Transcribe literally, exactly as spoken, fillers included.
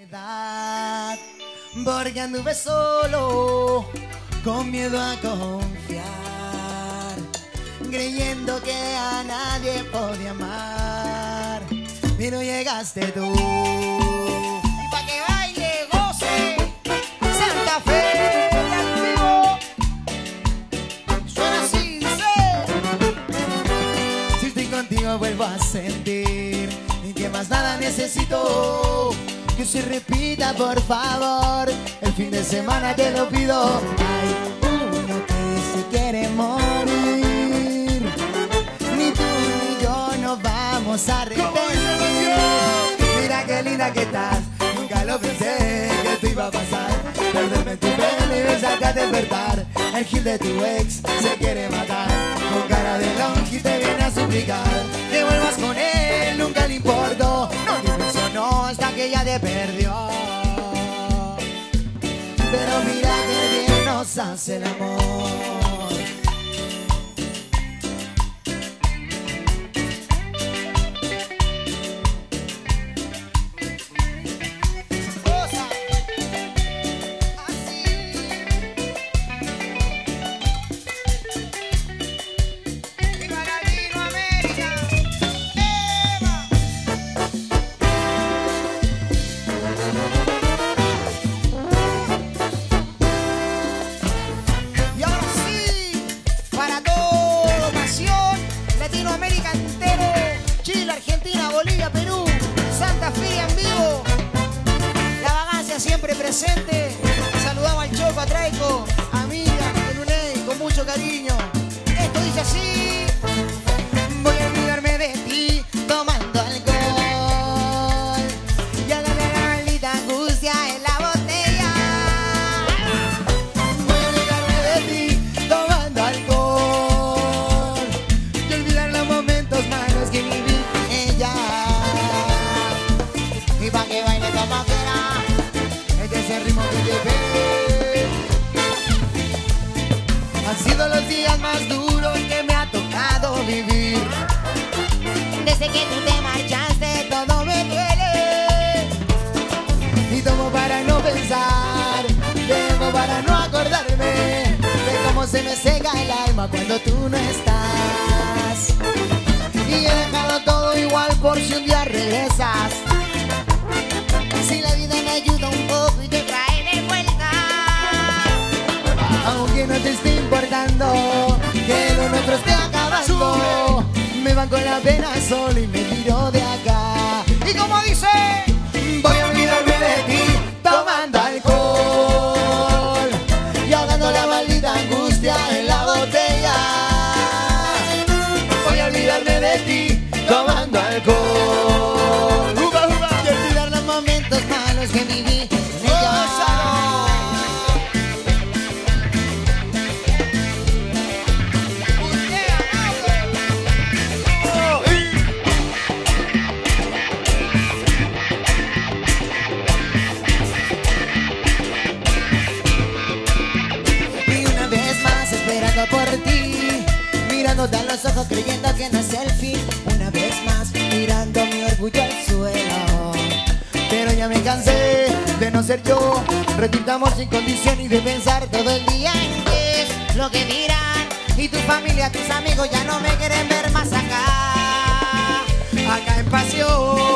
soledad, porque anduve solo, con miedo a confiar, creyendo que a nadie podía amar, pero llegaste tú. Y pa' que baile, goce, Santa Fe en vivo. Suena así, dice: si estoy contigo vuelvo a sentir que más nada necesito, que se repita por favor, el fin de semana te lo pido. Hay uno que se quiere morir, ni tú ni yo nos vamos a arrepentir. Mira qué linda que estás, nunca lo pensé que te iba a pasar, perderme en tu pelo y besarte a despertar. El gil de tu ex se quiere matar, con cara de longi te viene a suplicar que vuelvas con él, nunca le importó, no te mencionó hasta que ya te perdió. Pero mira que bien nos hace el amor. Siempre presente, saludamos al Choco, a Traico, amiga de Luney, con mucho cariño. Esto dice así: voy a olvidarme de ti tomando alcohol y a darle la maldita angustia en la botella. Voy a olvidarme de ti tomando alcohol y olvidar los momentos malos que viví ella. Y pa' que baile como quiera, ese ritmo que te ve. Han sido los días más duros que me ha tocado vivir. Desde que tú te marchaste todo me duele. Y tomo para no pensar, debo para no acordarme de cómo se me seca el alma cuando tú no estás. Y he dejado todo igual por si un día regresas. Si la vida me ayuda un poco y te trae de vuelta, aunque no te esté importando que lo nuestro esté acabando, me van con la pena solo y me tiro de acá. Y como dice, voy a olvidarme de ti tomando alcohol y ahogando la maldita angustia en la botella. Voy a olvidarme de ti tomando alcohol y olvidar los momentos malos que viví con ella. Y una vez más esperando por ti, mirándote a los ojos creyendo que no es el fin. Una vez más mirando mi orgullo al suelo, pero ya me cansé de no ser yo. Repitamos sin condición y de pensar todo el día en qué es lo que dirán. Y tu familia, tus amigos ya no me quieren ver más acá, acá en pasión.